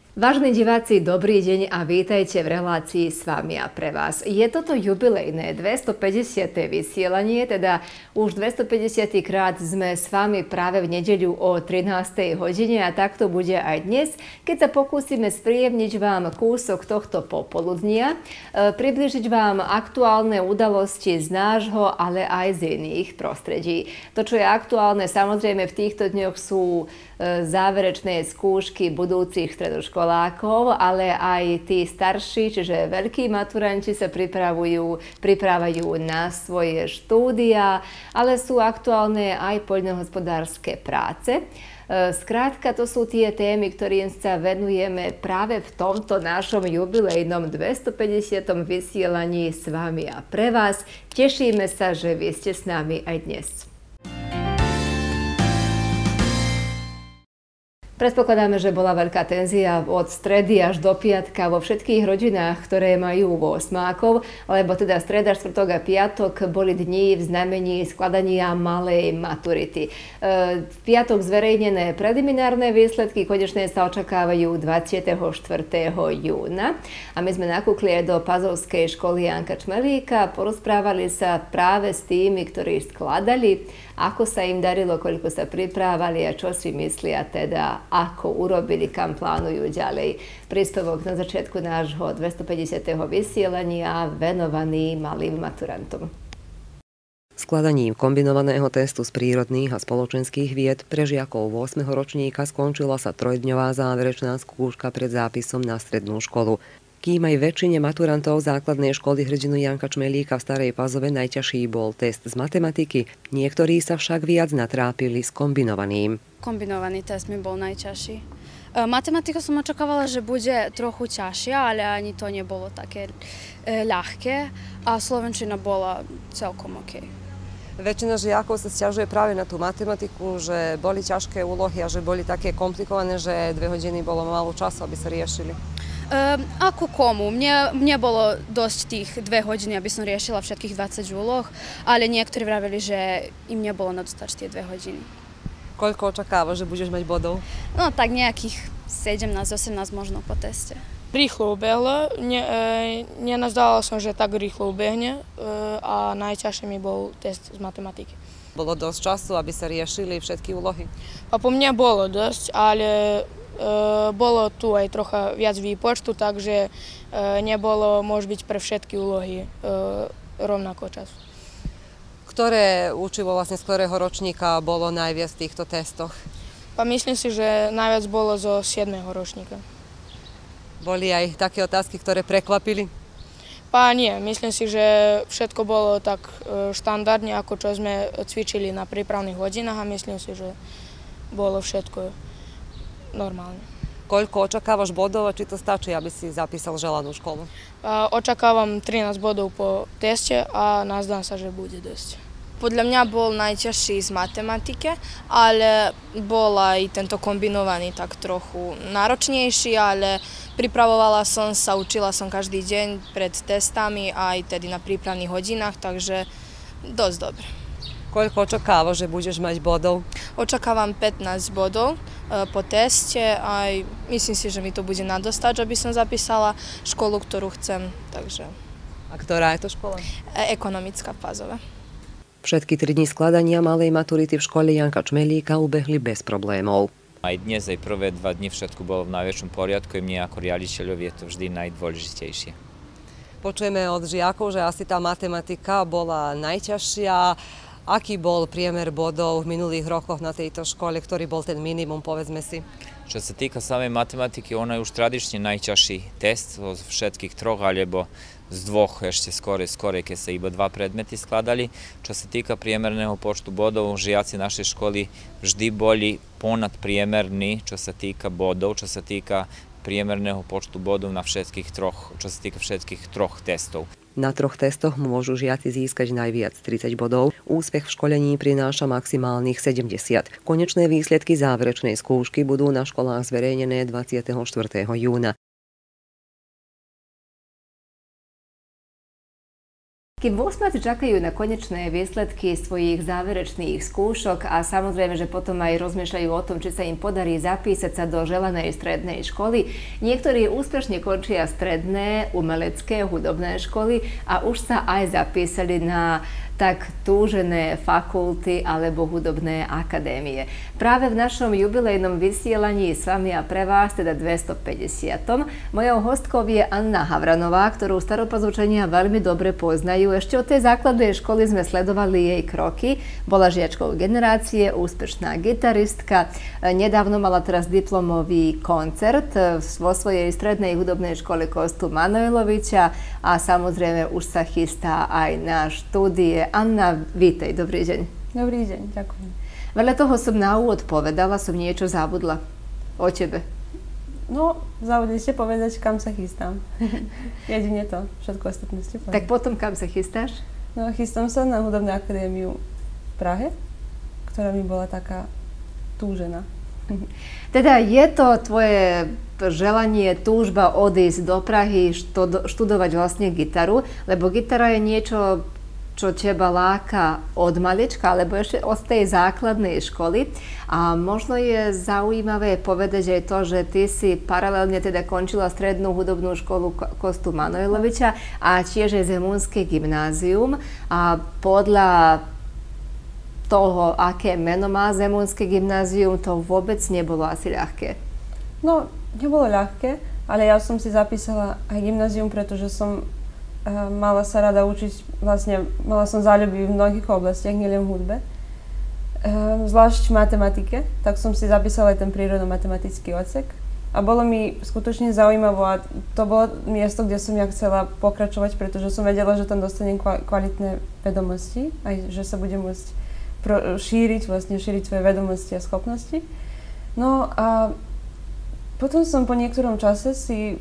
Vážení diváci, dobrý deň a vítajte v relácii S vami a pre vás. Je toto jubilejné 250. vysielanie, teda už 250. krát sme s vami práve v nedeľu o 13. hodine a tak to bude aj dnes, keď sa pokúsime spríjemniť vám kúsok tohto popoludnia, približiť vám aktuálne udalosti z nášho, ale aj z iných prostredí. To, čo je aktuálne, samozrejme v týchto dňoch sú záverečné skúšky budúcich stredoškolákov, ale aj tí starší, čiže veľkí maturanti sa pripravujú na svoje štúdia, ale sú aktuálne aj poľnohospodárske práce. Skrátka, to sú tie témy, ktorým sa venujeme práve v tomto našom jubilejnom 250. vysielaní S vami a pre vás. Tešíme sa, že vy ste s nami aj dnes. Predpokladáme, že bola veľká tenzia od stredy až do piatka vo všetkých rodinách, ktoré majú osmákov, lebo teda streda, štvrtok a piatok boli dni v znamení skladania malej maturity. V piatok zverejnené preliminárne výsledky, konečne sa očakávajú 24. júna. A my sme nakúkli aj do Pazovskej školy Janka Čmelíka, porozprávali sa práve s tými, ktorí skladali, ako sa im darilo, koľko sa pripravali a čo si myslia teda, ako urobili, kam plánujú ďalej. Príspevok na začiatku nášho 250. vysielania venovaný malým maturantom. Skladaním kombinovaného testu z prírodných a spoločenských vied pre žiakov 8. ročníka skončila sa trojdňová záverečná skúška pred zápisom na strednú školu. Kým aj väčšine maturantov základnej školy hrdinu Janka Čmelíka v Starej Pazove najťažší bol test z matematiky, niektorí sa však viac natrápili s kombinovaným. Kombinovaný test mi bol najťažší. Matematiku som očakávala, že bude trochu ťažšia, ale ani to nebolo také ľahké a slovenčina bola celkom OK. Väčšina žiakov sa sťažuje práve na tú matematiku, že boli ťažké úlohy a že boli také komplikované, že 2 hodiny bolo málo času, aby sa riešili. Ako komu? Mne bolo dosť tých 2 hodiny, aby som riešila všetkých 20 úloh, ale niektorí vravili, že im nebolo na dostať tie 2 hodiny. Koľko očakávaš, že budeš mať bodov? No tak nejakých 17-18 možno po teste. Rýchlo ubehlo, nenazdala som, že tak rýchlo ubehne a najťažšie mi bol test z matematiky. Bolo dosť času, aby sa riešili všetky úlohy? A po mne bolo dosť, ale bolo tu aj trocha viac výpočtu, takže nebolo môže byť pre všetky úlohy rovnako času. Ktoré učivo vlastne z ktorého ročníka bolo najviac v týchto testoch? Myslím si, že najviac bolo zo 7. ročníka. Boli aj také otázky, ktoré prekvapili? Nie, myslím si, že všetko bolo tak štandardne, ako čo sme cvičili na prípravných hodinách a myslím si, že bolo všetko normálne. Koľko očakávaš bodov a či to stačí, aby si zapísal želanú školu? Očakávam 13 bodov po teste a nazdám sa, že bude dosť. Podľa mňa bol najťažší z matematike, ale bol aj tento kombinovaný tak trochu náročnejší, ale pripravovala som sa, učila som každý deň pred testami aj tedy na prípravných hodinách, takže dosť dobre. Koľko očakávaš, že budeš mať bodov? Očakávam 15 bodov po teste a myslím si, že mi to bude nadostať, aby som zapísala školu, ktorú chcem. Takže... A ktorá je to škola? Ekonomická v Pazove. Všetky 3 dni skladania malej maturity v škole Janka Čmelíka ubehli bez problémov. Aj dnes, aj prvé 2 dni všetko bolo v najväčšom poriadku i mne ako riaditeľovi je to vždy najdôležitejšie. Počujeme od žiakov, že asi tá matematika bola najťažšia. Aký bol priemer bodov v minulých rokoch na tejto škole, ktorý bol ten minimum, povedzme si? Čo sa týka samej matematiky, ona je už tradične najťažší test z všetkých 3, alebo z 2 ešte skore, keď sa iba 2 predmety skladali. Čo sa týka priemerného počtu bodov, žiaci našej školy vždy boli ponadpriemerní, čo sa týka bodov, čo sa týka priemerného počtu bodov na všetkých 3, čo sa týka všetkých 3 testov. Na 3 testoch môžu žiaci získať najviac 30 bodov. Úspech v školení prináša maximálnych 70. Konečné výsledky záverečnej skúšky budú na školách zverejnené 24. júna. Kým osmáci čakajú na konečné výsledky svojich záverečných skúšok a samozrejme, že potom aj rozmýšľajú o tom, či sa im podarí zapísať sa do želanej strednej školy, niektorí úspešne končia stredné, umelecké, hudobné školy a už sa aj zapísali na tak túžené fakulty alebo hudobné akadémie. Práve v našom jubilejnom vysielaní s vami a pre vás, teda 250. Mojou hostkou je Anna Havranová, ktorú staropazúčania veľmi dobre poznajú. Ešte od tej základnej školy sme sledovali jej kroky. Bola žiačkou generácie, úspešná gitaristka. Nedávno mala teraz diplomový koncert vo svojej strednej hudobnej škole Kostu Manojloviča a samozrejme už sa chystá aj na štúdie. Anna, vítej, dobrý deň. Dobrý deň, ďakujem. Veľa toho som na úvod povedala, som niečo zabudla o tebe. No, zabudli ste povedať, kam sa chystám. Jedine to, všetko ostatné ste povedali. Tak potom, kam sa chystáš? No, chystám sa na hudobnú akadémiu v Prahe, ktorá mi bola taká túžená. Teda je to tvoje želanie, túžba odísť do Prahy, študovať vlastne gitaru, lebo gitara je niečo, čo teba láka od malička, alebo ešte od tej základnej školy. A možno je zaujímavé povedať aj to, že ty si paralelne teda končila strednú hudobnú školu Kostu Manojloviča a tiež je Zemunské gymnázium. A podľa toho, aké meno má Zemunské gymnázium, to vôbec nebolo asi ľahké. No, nebolo ľahké, ale ja som si zapísala aj gymnázium, pretože som mala sa rada učiť, vlastne mala som záľuby v mnohých oblastiach, nielen v hudbe. Zvlášť v matematike, tak som si zapísala aj ten prírodno-matematický odsek. A bolo mi skutočne zaujímavé a to bolo miesto, kde som ja chcela pokračovať, pretože som vedela, že tam dostanem kvalitné vedomosti, aj že sa budem môcť šíriť svoje vedomosti a schopnosti. No a potom som po niektorom čase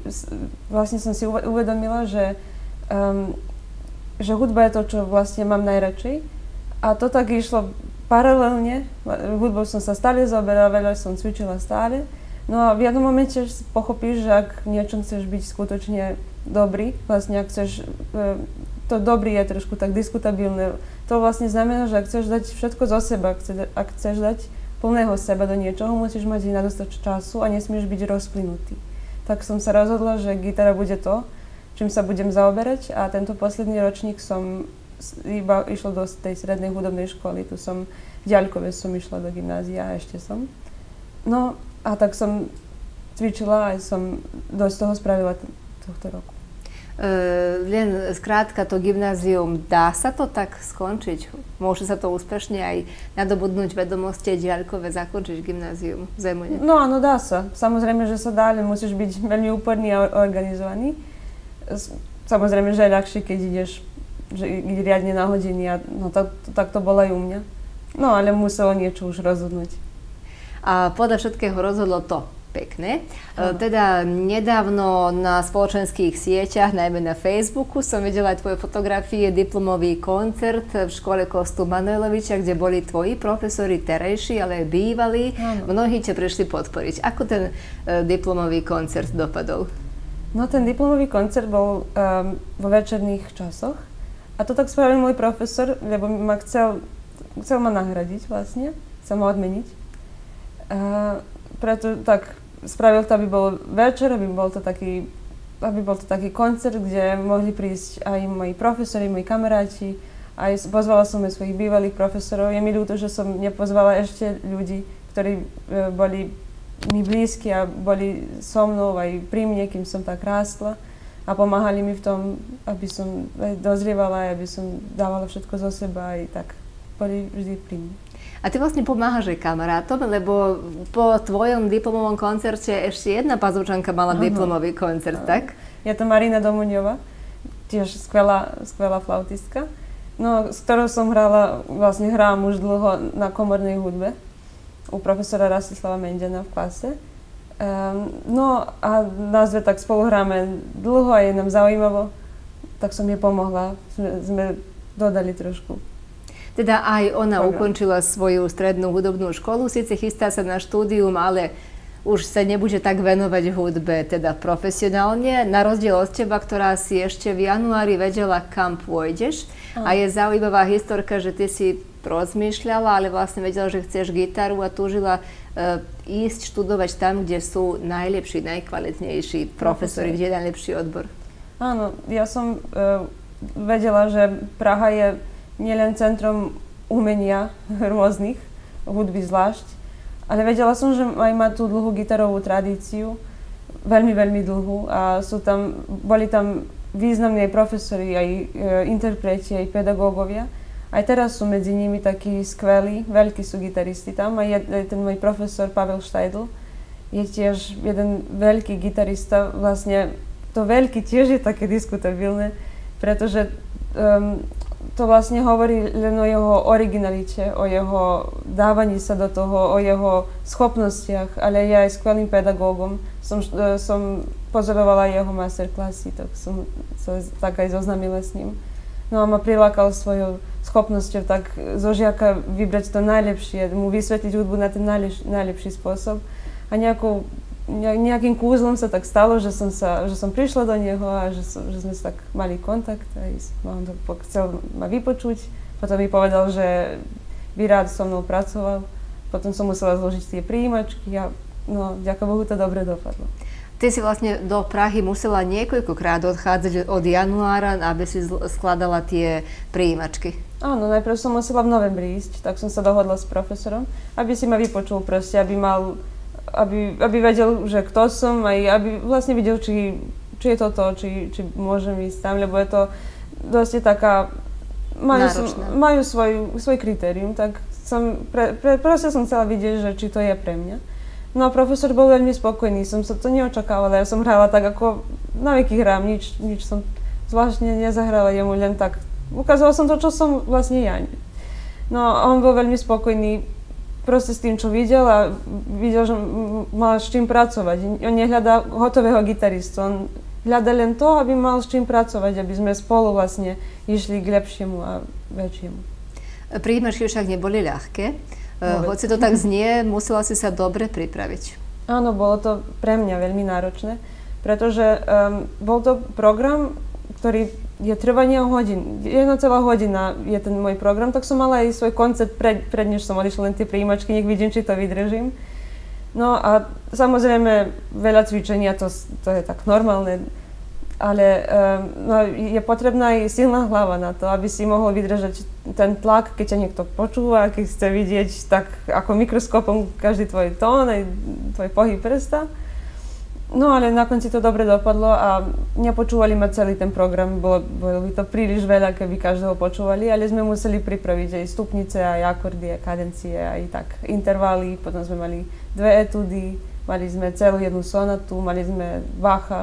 som si uvedomila, že hudba je to, čo vlastne mám najradšej. A to tak išlo paralelne. Hudbou som sa stále zaoberala, veľa som cvičila stále. No a v jednom momente pochopíš, že ak niečom chceš byť skutočne dobrý, vlastne ak chceš, to dobrý je trošku tak diskutabilné. To vlastne znamená, že ak chceš dať všetko zo seba, ak chceš dať plného seba do niečoho, musíš mať na dostatok času a nesmieš byť rozplynutý. Tak som sa rozhodla, že gitara bude to, čím sa budem zaoberať a tento posledný ročník som iba išla do tej strednej hudobnej školy. Tu som v Ďaľkove som išla do gymnázia a ešte som. No a tak som cvičila a som dosť toho spravila tohto roku. Len skrátka to gymnázium, dá sa to tak skončiť? Môže sa to úspešne aj nadobudnúť vedomosti Ďaľkove, zakončiť gymnázium v Zemune? No áno, dá sa. Samozrejme, že sa dá, ale musíš byť veľmi úporný a organizovaný. Samozrejme, že je ľahšie, keď ideš riadne na hodiny a no, tak to bolo aj u mňa. No ale muselo niečo už rozhodnúť. A podľa všetkého rozhodlo to pekné. Teda nedávno na spoločenských sieťach, najmä na Facebooku, som videla aj tvoje fotografie, diplomový koncert v škole Kostu Manojloviča, kde boli tvoji profesori terajší, ale aj bývalí. Mnohí ťa prišli podporiť. Ako ten diplomový koncert dopadol? No ten diplomový koncert bol vo večerných časoch a to tak spravil môj profesor, lebo ma chcel ma nahradiť vlastne, chcel ma odmeniť. Preto tak spravil to, aby bol večer, aby bol to taký koncert, kde mohli prísť aj moji profesori, moji kamaráti, aj pozvala som aj svojich bývalých profesorov. Je mi ľúto, že som nepozvala ešte ľudí, ktorí boli mi blízki a boli so mnou aj pri mne, kým som tak rástla a pomáhali mi v tom, aby som dozrievala, aby som dávala všetko zo seba aj tak boli vždy pri mne. A ty vlastne pomáhaš aj kamarátom, lebo po tvojom diplomovom koncerte ešte jedna pazúčanka mala diplomový koncert, tak? Je to Marina Domuňová, tiež skvelá flautistka, no, s ktorou som hrám už dlho na komornej hudbe u profesora Rastislava Mendena v klase. No a nás dve tak spolu hráme dlho a je nám zaujímavo, tak som jej pomohla, sme dodali trošku. Teda aj ona ukončila svoju strednú hudobnú školu, síce chystá sa na štúdium, ale už sa nebude tak venovať hudbe, teda profesionálne, na rozdiel od teba, ktorá si ešte v januári vedela, kam pôjdeš. A je zaujímavá historka, že ty si rozmýšľala, ale vlastne vedela, že chceš gitaru a túžila ísť študovať tam, kde sú najlepší, najkvalitnejší profesori, kde je najlepší odbor. Áno, ja som vedela, že Praha je nielen centrom umenia rôznych, hudby zvlášť, ale vedela som, že aj má tú dlhú gitarovú tradíciu, veľmi, veľmi dlhú a boli tam významní aj profesori, aj interpreti, aj pedagógovia. Aj teraz sú medzi nimi takí skvelí, veľkí sú gitaristi tam. Aj ten môj profesor Pavel Štajdl je tiež jeden veľký gitarista. Vlastne to veľký tiež je také diskutabilné, pretože to vlastne hovorí len o jeho originalite, o jeho dávaní sa do toho, o jeho schopnostiach, ale ja aj skvelým pedagógom. Som pozorovala jeho masterclassy, tak som sa tak aj zoznámila s ním. No a ma prilákal svojou schopnosťou tak zo žiaka vybrať to najlepšie, mu vysvetliť hudbu na ten najlepší spôsob. A nejakým kúzlom sa tak stalo, že som prišla do neho a že sme sa tak mali kontakt a on chcel ma vypočuť. Potom mi povedal, že by rád so mnou pracoval. Potom som musela zložiť tie prijímačky a no, ďaká Bohu, to dobre dopadlo. Ty si vlastne do Prahy musela niekoľkokrát odchádzať od januára, aby si skladala tie prijímačky. Áno, najprv som musela v novembri ísť, tak som sa dohodla s profesorom, aby si ma vypočul proste, aby vedel, že kto som, aj aby vlastne videl, či je to to, či môžem ísť tam, lebo je to dosť taká, majú svoj kritérium, tak proste som chcela vidieť, že či to je pre mňa. No a profesor bol veľmi spokojný, som sa to neočakávala, ja som hrala tak, ako na veky hrám, nič som zvláštne nezahrala jemu, len tak ukazovala som to, čo som vlastne ja. No a on bol veľmi spokojný proste s tým, čo videl a videl, že mal s čím pracovať. On nehľadá hotového gitaristu, on hľadá len to, aby mal s čím pracovať, aby sme spolu vlastne išli k lepšiemu a väčšiemu. Prijímačky však neboli ľahké. Hoci to tak znie, musela si sa dobre pripraviť. Áno, bolo to pre mňa veľmi náročné, pretože bol to program, ktorý je trvanie hodín. 1,5 hodina je ten môj program, tak som mala aj svoj koncept než som odišla len tie prijímačky, nech vidím, či to vydržím. No a samozrejme veľa cvičenia, to je tak normálne, ale je potrebná aj silná hlava na to, aby si mohol vydržať ten tlak, keď ťa niekto počúva, keď chce vidieť tak ako mikroskopom každý tvoj tón, aj tvoj pohyb prsta. No ale na konci to dobre dopadlo a nepočúvali ma celý ten program, bolo by to príliš veľa, keby každého počúvali, ale sme museli pripraviť aj stupnice, aj akordy, aj kadencie, aj tak intervaly, potom sme mali 2 etudy, mali sme celú jednu sonatu, mali sme Bacha,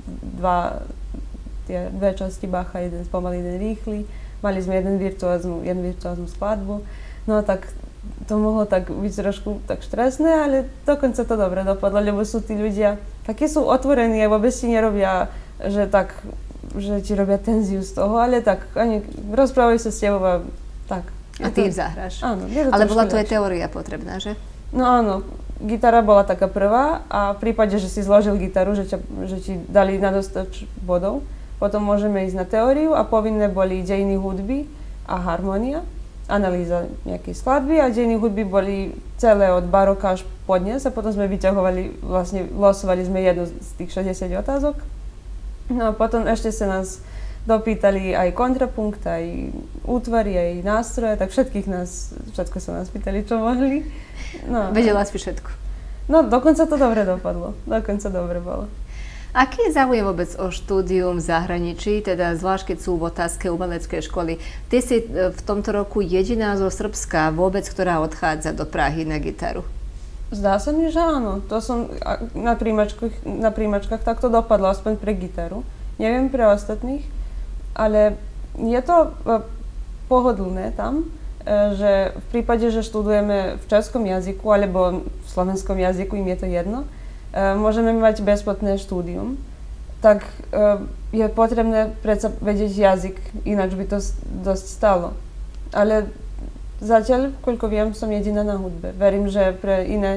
dve časti Bacha, jeden spomalý, jeden rýchly, mali sme jednu virtuóznu skladbu, no tak to mohlo tak byť trošku tak stresné, ale dokonca to dobre dopadlo, lebo sú tí ľudia, takí sú otvorení a vôbec ti nerobia, že ti robia tenziu z toho, ale tak oni rozprávajú sa s tebou a tak. A ty im zahráš. Áno. Ale bola to aj teória potrebná, že? No áno, gitara bola taká prvá a v prípade, že si zložil gitaru, že ti dali na dostač bodov, potom môžeme ísť na teóriu a povinné boli dejiny hudby a harmónia, analýza nejakej skladby a dejiny hudby boli celé od baroka až po dnes a potom sme vyťahovali, vlastne losovali sme jednu z tých 60 otázok. No a potom ešte sa nás dopýtali aj kontrapunkt, aj útvary, aj nástroje, tak všetko sa nás pýtali, čo mohli. No, vedela si všetko. No dokonca to dobre dopadlo, dokonca dobre bolo. Aký je záujem vôbec o štúdium v zahraničí, teda zvlášť keď sú v otázke umeleckej školy? Ty si v tomto roku jediná zo Srbska vôbec, ktorá odchádza do Prahy na gitaru. Zdá sa mi, že áno. To som na príjmačkách takto dopadlo, aspoň pre gitaru. Neviem pre ostatných, ale je to pohodlné tam, že v prípade, že študujeme v českom jazyku alebo v slovenskom jazyku, im je to jedno, môžeme mať bezplatné štúdium, tak je potrebné predsa vedieť jazyk, ináč by to dosť stalo. Ale zatiaľ, koľko viem, som jediná na hudbe. Verím, že pre iné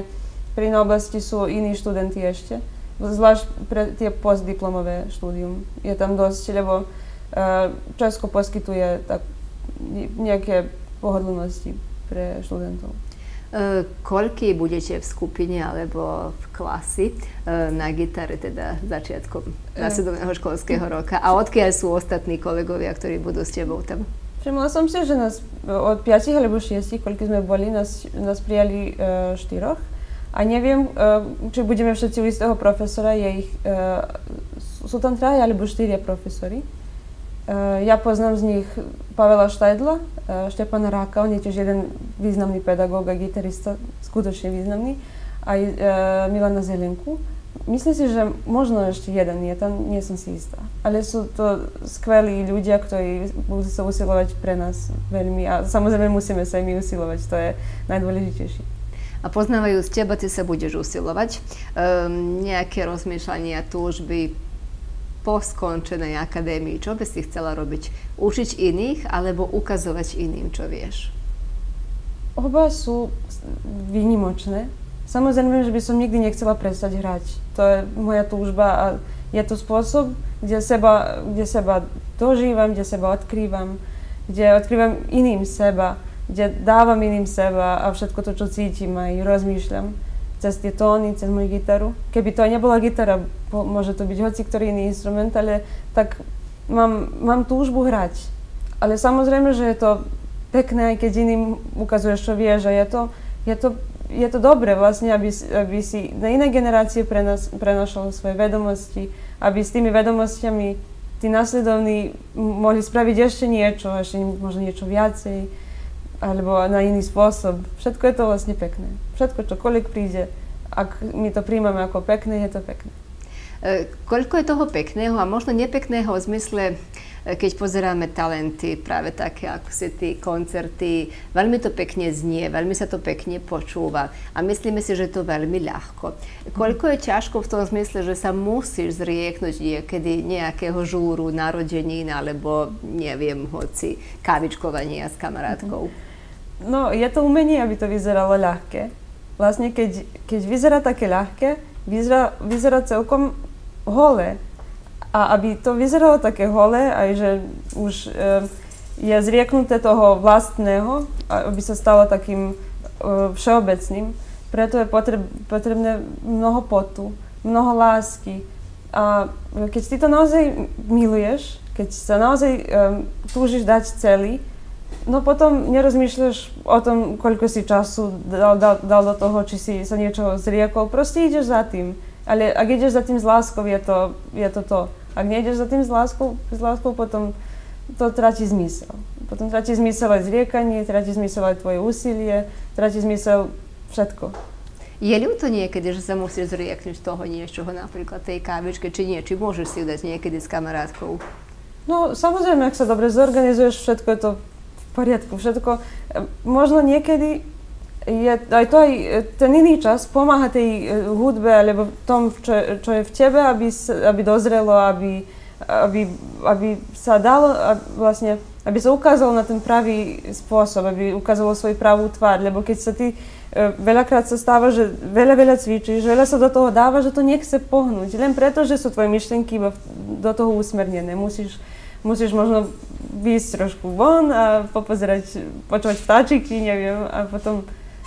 pri inej oblasti sú iní študenti ešte, zvlášť pre tie postdiplomové štúdium. Je tam dosť, lebo Česko poskytuje tak nejaké pohodlnosti pre študentov. Koľký budete v skupine alebo v klasi na gitare, teda začiatkom nasledovného školského roka? A odkiaľ sú ostatní kolegovia, ktorí budú s tebou tam? Všimla som si, že nás od 5 alebo 6, koľko sme boli, nás prijali 4. A neviem, či budeme všetci u istého profesora. Sú tam 3 alebo 4 profesori. Ja poznám z nich Pavela Štajdla, Štepana Ráka, on je tiež jeden významný pedagóg a gitarista, skutočne významný, aj Milana Zelenku. Myslím si, že možno ešte jeden je tam, nie som si istá. Ale sú to skvelí ľudia, ktorí budú sa usilovať pre nás veľmi a samozrejme musíme sa aj my usilovať, to je najdôležitejšie. A poznávajú z teba, ty sa budeš usilovať. Nejaké rozmýšľania, túžby po skončenej akadémii, čo by si chcela robiť? Učiť iných alebo ukazovať iným, čo vieš? Oba sú výnimočné. Samozrejme, že by som nikdy nechcela prestať hrať. To je moja túžba a je to spôsob, kde seba dožívam, kde seba odkrývam, kde odkrývam iným seba, kde dávam iným seba a všetko to, čo cítim aj rozmýšľam cez tie tóny, cez moju gitaru. Keby to nebola gitara, môže to byť hoci ktorý iný instrument, ale tak mám túžbu hrať. Ale samozrejme, že je to pekné, aj keď iným ukazuješ, čo vieš, a je to dobré vlastne, aby si na iné generácie prenašal svoje vedomosti, aby s tými vedomostiami tí nasledovní mohli spraviť ešte možno niečo viacej, alebo na iný spôsob. Všetko je to vlastne pekné. Všetko, čokoľvek príde, ak my to príjmame ako pekné, je to pekné. Koľko je toho pekného a možno nepekného v zmysle, keď pozeráme talenty, práve také ako si tí koncerty, veľmi to pekne znie, veľmi sa to pekne počúva a myslíme si, že je to veľmi ľahko. Koľko je ťažko v tom zmysle, že sa musíš zrieknúť niekedy nejakého žúru, narodenín alebo neviem, hoci kávičkovania s kamarátkou? No, je to umenie, aby to vyzeralo ľahké. Vlastne, keď vyzerá také ľahké, vyzerá celkom holé. A aby to vyzeralo také holé, aj že už je zrieknuté toho vlastného, aby sa stalo takým všeobecným, preto je potrebné mnoho potu, mnoho lásky. A keď ty to naozaj miluješ, keď sa naozaj túžiš dať celý, no potom nerozmýšľaš o tom, koľko si času dal do toho, či si sa niečo zriekol. Proste ideš za tým. Ale ak ideš za tým s láskou, je to. Ak nejdeš za tým s láskou, potom to tratí zmysel. Potom tratí zmysel aj zriekanie, tratí zmysel aj tvoje úsilie, tratí zmysel všetko. Je ľúto niekedy, že sa musíš zrieknúť toho niečoho, napríklad tej kávičke, či nie? Či môžeš si ju dať niekedy s kamarátkou? No, samozrejme, ak sa dobre zorganizuješ, všetko je to v poriadku, všetko. Možno niekedy je aj ten iný čas pomáha tej hudbe, alebo tom, čo je v tebe, aby dozrelo, aby sa dalo, vlastne, aby sa ukázalo na ten pravý spôsob, aby ukázalo svoj pravú tvár, lebo keď sa ty veľakrát sa stáva, že veľa cvičíš, veľa sa do toho dáva, že to nechce pohnúť, len preto, že sú tvoje myšlienky do toho usmernené. Musíš možno výjsť trošku von a počúvať vtáčiky, neviem, a potom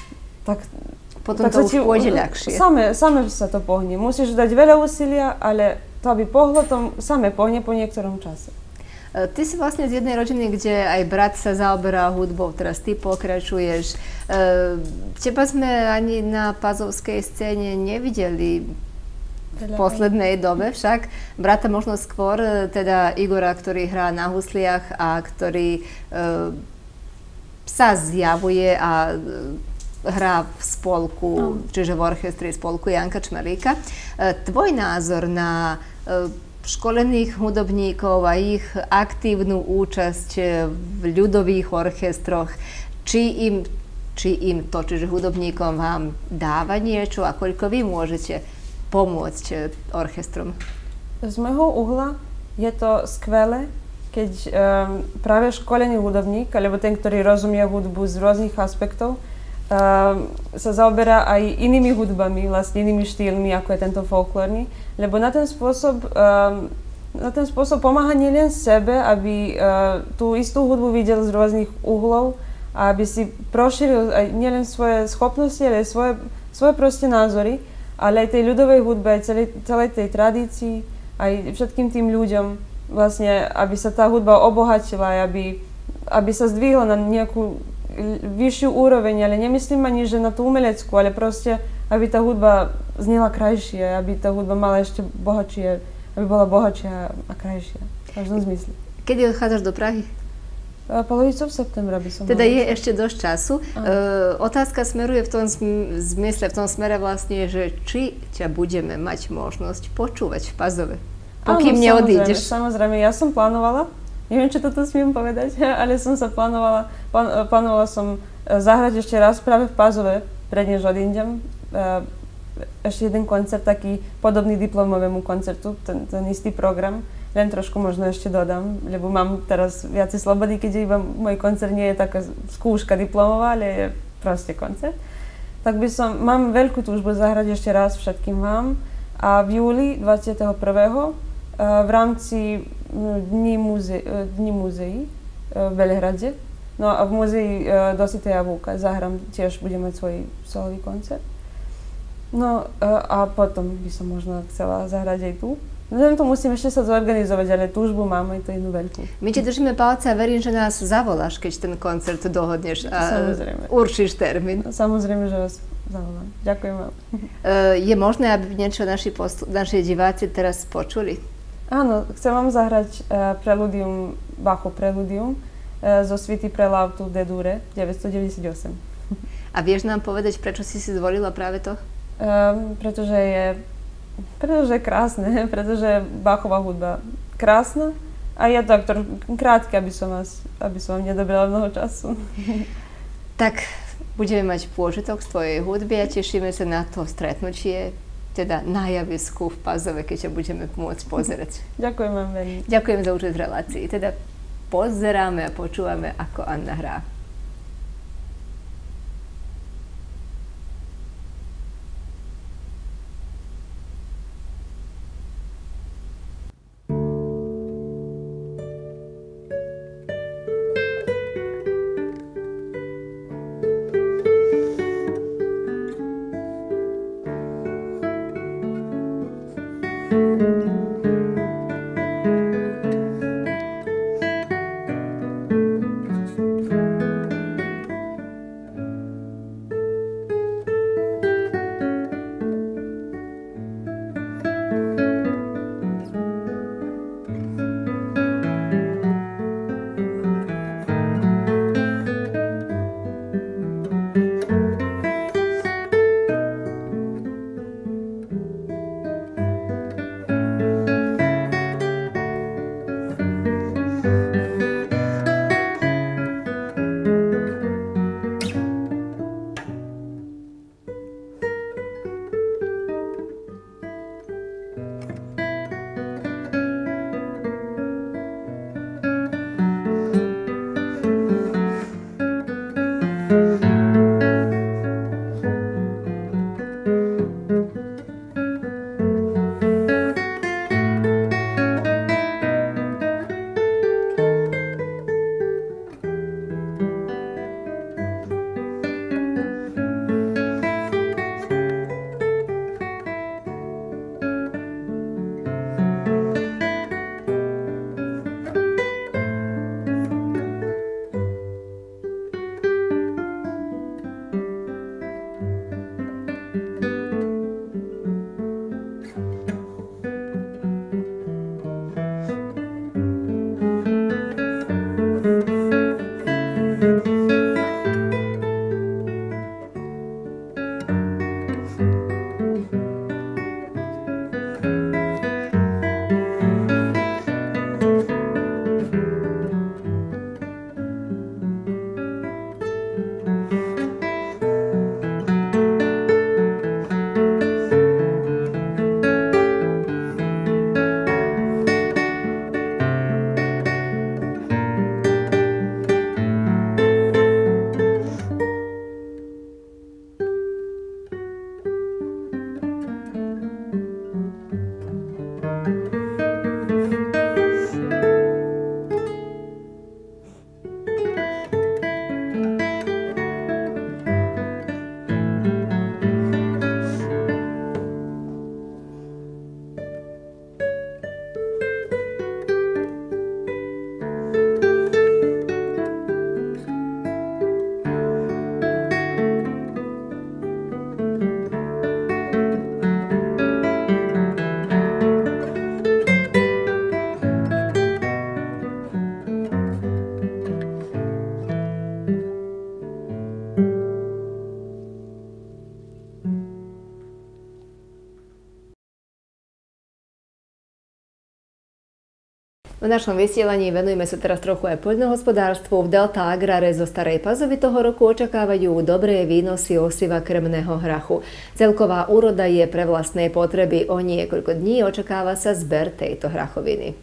to už pôjde ľahšie. Same sa to pohne. Musíš dať veľa úsilia, ale to, aby pohlo, to same pohne po niektorom čase. Ty si vlastne z jednej rodiny, kde aj brat sa zaoberá hudbou, teraz ty pokračuješ. Teba sme ani na pazovskej scéne nevideli v poslednej dobe, však brata možno skôr, teda Igora, ktorý hrá na husliach a ktorý sa zjavuje a hrá v spolku, čiže v orchestri spolku Janka Čmelíka. Tvoj názor na školených hudobníkov a ich aktívnu účasť v ľudových orchestroch, či im to, čiže hudobníkom vám dáva niečo a koľko vy môžete pomôcť orchestrom? Z môjho uhla je to skvelé, keď práve školený hudobník, alebo ten, ktorý rozumie hudbu z rôznych aspektov, sa zaoberá aj inými hudbami, vlastne inými štýlmi, ako je tento folklórny, lebo na ten spôsob pomáha nielen sebe, aby tú istú hudbu videl z rôznych uhlov a aby si rozšíril aj nielen svoje schopnosti, ale aj svoje proste názory, ale aj tej ľudovej hudbe, aj celej tej tradícii, aj všetkým tým ľuďom, vlastne, aby sa tá hudba obohatila, aby sa zdvihla na nejakú vyššiu úroveň, ale nemyslím ani, že na tú umeleckú, ale proste, aby tá hudba znela krajšie, aby tá hudba mala ešte bohatšie, aby bola bohatšia a krajšia. V každom zmysle. Kedy odchádzaš do Prahy? Polovicou septembra by som Teda je ešte dosť času. Otázka smeruje v tom zmysle, v tom smere vlastne, že či ťa budeme mať možnosť počúvať v Pazove, pokým neodídeš. Samozrejme, ja som plánovala, neviem, či toto smiem povedať, ale som sa plánovala som zahrať ešte raz práve v Pazove, prednež odídem. Ešte jeden koncert, taký podobný diplomovému koncertu, ten istý program. Len trošku možno ešte dodám, lebo mám teraz viacej slobody, keďže iba môj koncert nie je taká skúška diplomová, ale je proste koncert. Tak mám veľkú túžbu zahrať ešte raz všetkým vám a v júli 21. V rámci Dní múzeí v Belehrade. No a v múzei Dositeja Vúka zahrám, tiež budem mať svoj solový koncert. No a potom by som možno chcela zahrať aj tu. No to musím ešte sa zorganizovať, ale túžbu mám aj to jednu veľkú. My ti držíme palce a verím, že nás zavoláš, keď ten koncert dohodneš a určíš termín. Samozrejme, že vás zavolám. Ďakujem vám. Je možné, aby niečo naši diváci teraz počuli? Áno, chcem vám zahrať preludium, Bachov preludium zo svity pre lautu D-dur 998. A vieš nám povedať, prečo si zvolila práve to? Pretože je krásne, pretože je Bachová hudba krásna a je to krátke, aby som vám nedobrala mnoho času. Tak budeme mať pôžitok z tvojej hudby a tešíme sa na to stretnutie, teda na javisku v Pazove, keď ťa budeme môcť pozerať. Ďakujem vám veľmi. Ďakujem za účasť v relácii. Teda pozeráme a počúvame, ako Anna hrá. V našom vysielaní venujeme sa teraz trochu aj poľnohospodárstvu. V Delta Agrare zo Starej Pazovy toho roku očakávajú dobré výnosy osiva krmného hrachu. Celková úroda je pre vlastnej potreby. O niekoľko dní očakáva sa zber tejto hrachoviny.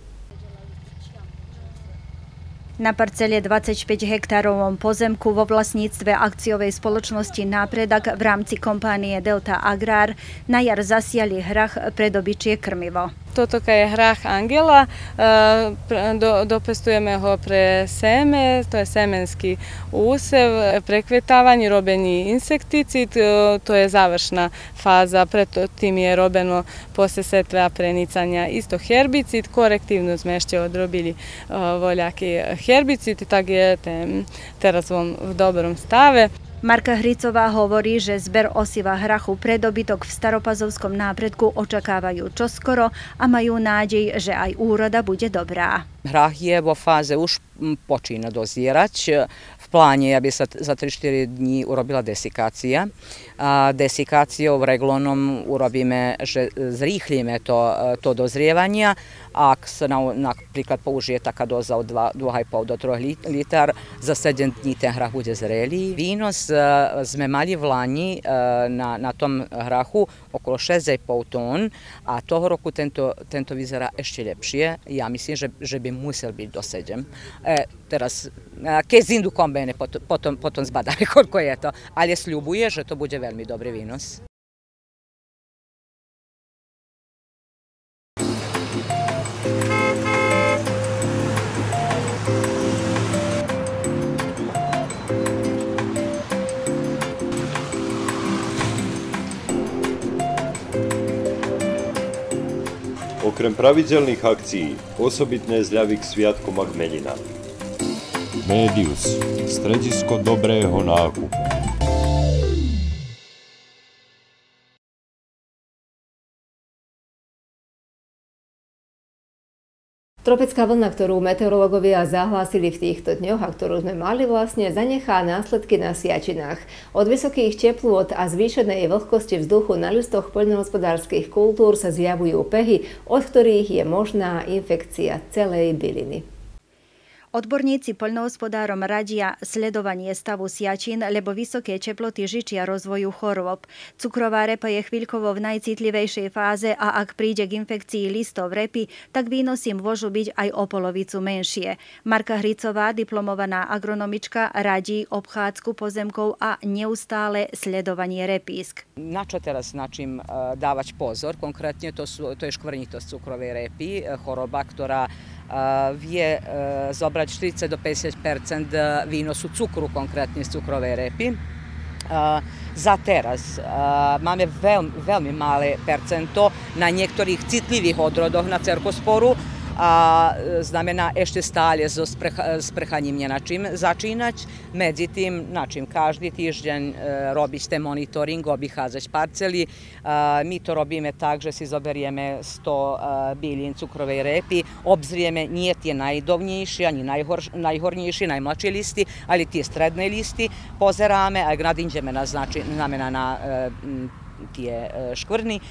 Na parcele 25-hektárovom pozemku vo vlastníctve akciovej spoločnosti Nápredak v rámci kompánie Delta Agrar na jar zasiali hrach pre dobyčie krmivo. Toto je hrach Angela, dopestujeme ho pre seme, to je semenský úsev, prekvetávanie, robení insekticid, to je završná fáza, preto tým je robeno posle setve a prenicanja isto herbicid, korektívnu sme ešte odrobili voľaký herbicid, tak je teraz v dobrom stave. Marka Hricová hovorí, že zber osiva hrachu pre dobytok v Staropazovskom Nápredku očakávajú čoskoro a majú nádej, že aj úroda bude dobrá. Hrach je vo fáze už počína dozierať. V pláne, aby sa za 3-4 dní urobila desikácia. Desikáciou v reglonom urobíme, že zrýchlíme to dozrievanie. Ak sa napríklad použije taká doza od 2,5 do 3 litár, za 7 dní ten hrach bude zrelý. Výnos sme mali v lani na tom hrachu okolo 6,5 tón a toho roku tento vyzerá ešte lepšie. Ja myslím, že by musel byť do 7. Teraz, keď zindu kombene, potom zbadáme, koľko je to. Ale sľubuje, že to bude veľmi dobrý výnos. Okrem pravidelných akcií, osobitné zľavy k sviatkom a k meninám. Medius, stredisko dobrého nákupu. Tropická vlna, ktorú meteorológovia zahlásili v týchto dňoch a ktorú sme mali vlastne, zanechá následky na siačinách. Od vysokých teplôt a zvýšenej vlhkosti vzduchu na listoch poľnohospodárskych kultúr sa zjavujú pehy, od ktorých je možná infekcia celej byliny. Odborníci poľnohospodárom radia sledovanie stavu siačín, lebo vysoké teploty žičia rozvoju chorôb. Cukrová repa je chvíľkovo v najcitlivejšej fáze a ak príde k infekcii listov repy, tak výnosy môžu byť aj o polovicu menšie. Marka Hricová, diplomovaná agronomička, radí obchádzku pozemkov a neustále sledovanie repísk. Na čo teraz načím dávať pozor? Konkrétne to je škvrnitosť cukrovej repy, choroba, ktorá vie zobrať 40 do 50% výnosu cukru, konkrétne z cukrovej repy. Za teraz máme veľmi malé percento na niektorých citlivých odrodoch na cerkosporu, a znamená ešte stále so sprchaním na čím začínať. Medzi tým, na čím každý týždeň robiť ten monitoring, obichádzať parcely. My to robíme tak, že si zoberieme 100 bylín cukrovej repy, obzrieme nie tie najdovnejšie, ani najhornejšie, najmladšie listy, ale tie stredné listy. Pozeráme, ak nadídeme znamená na tie škvrny,